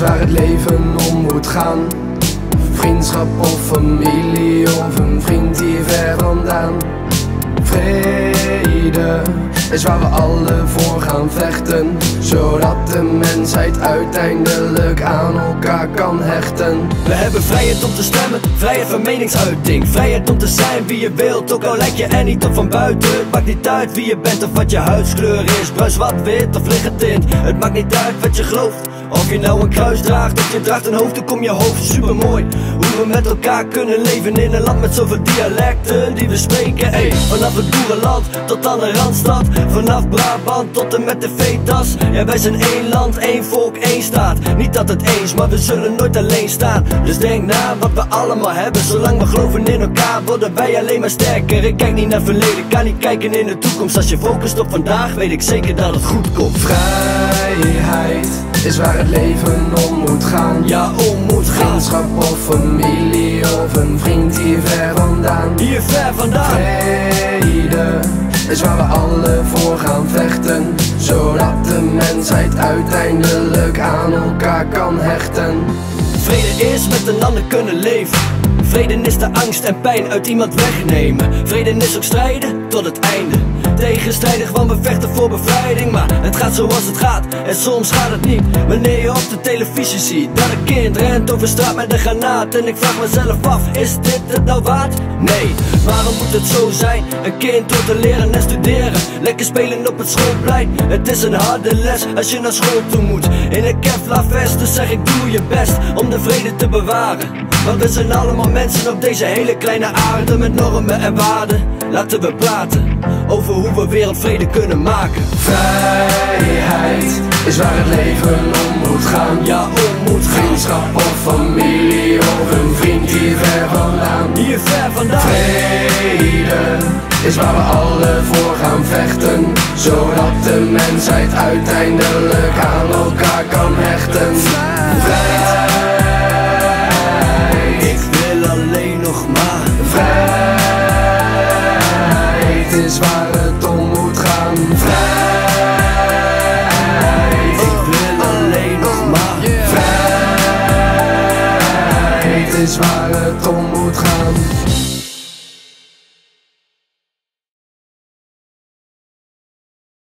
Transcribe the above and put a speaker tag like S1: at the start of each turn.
S1: waar het leven om moet gaan. Vriendschap of familie of een vriend hier ver vandaan. Vrede is waar we alle voor gaan vechten, zodat de mensheid uiteindelijk aan elkaar kan hechten.
S2: We hebben vrijheid om te stemmen, vrijheid van meningsuiting, vrijheid om te zijn wie je wilt, ook al lijk je er niet op van buiten. Het maakt niet uit wie je bent of wat je huidskleur is, bruin, zwart, wit of lichtgetint. Het maakt niet uit wat je gelooft, of je nou een kruis draagt of je draagt een hoofddoek om je hoofd. Supermooi hoe we met elkaar kunnen leven in een land met zoveel dialecten die we spreken. Vanaf het boerenland tot aan de Randstad, vanaf Brabant tot en met de Vetas. Ja, wij zijn één land, één volk, één staat. Niet altijd eens, maar we zullen nooit alleen staan. Dus denk na wat we allemaal hebben. Zolang we geloven in elkaar worden wij alleen maar sterker. Ik kijk niet naar het verleden, kan niet kijken in de toekomst. Als je focust op vandaag, weet ik zeker dat het goed komt.
S1: Vrijheid is waar het leven om moet gaan.
S2: Ja, om moet gaan.
S1: Vriendschap of familie of een vriend hier ver vandaan.
S2: Hier ver vandaan.
S1: Vrede is waar we alle voor gaan vechten, zodat de mensheid uiteindelijk aan elkaar kan hechten.
S2: Vrede is met een ander kunnen leven. Vrede is de angst en pijn uit iemand wegnemen. Vrede is ook strijden tot het einde. Tegenstrijdig, want we vechten voor bevrijding. Maar het gaat zoals het gaat en soms gaat het niet. Wanneer je op de televisie ziet dat een kind rent over straat met een granaat. En ik vraag mezelf af, is dit het nou waard? Nee, waarom moet het zo zijn? Een kind door te leren en studeren, lekker spelen op het schoolplein. Het is een harde les als je naar school toe moet. In een Kevlar vest, dus zeg ik doe je best om de vrede te bewaren. Want we zijn allemaal mensen op deze hele kleine aarde met normen en waarden. Laten we praten over hoe we wereldvrede kunnen maken.
S1: Vrijheid is waar het leven om moet gaan.
S2: Ja, om moet gaan.
S1: Vriendschap of familie of een vriend hier ver vandaan.
S2: Hier ver vandaan.
S1: Vrede is waar we alle voor gaan vechten, zodat de mensheid uiteindelijk aan elkaar kan hechten. Vrijheid.
S2: Ik wil alleen nog maar.
S1: Vrijheid is waar het om moet gaan. Vrijheid.
S2: Ik wil alleen nog maar.
S1: Vrijheid is waar het om moet gaan.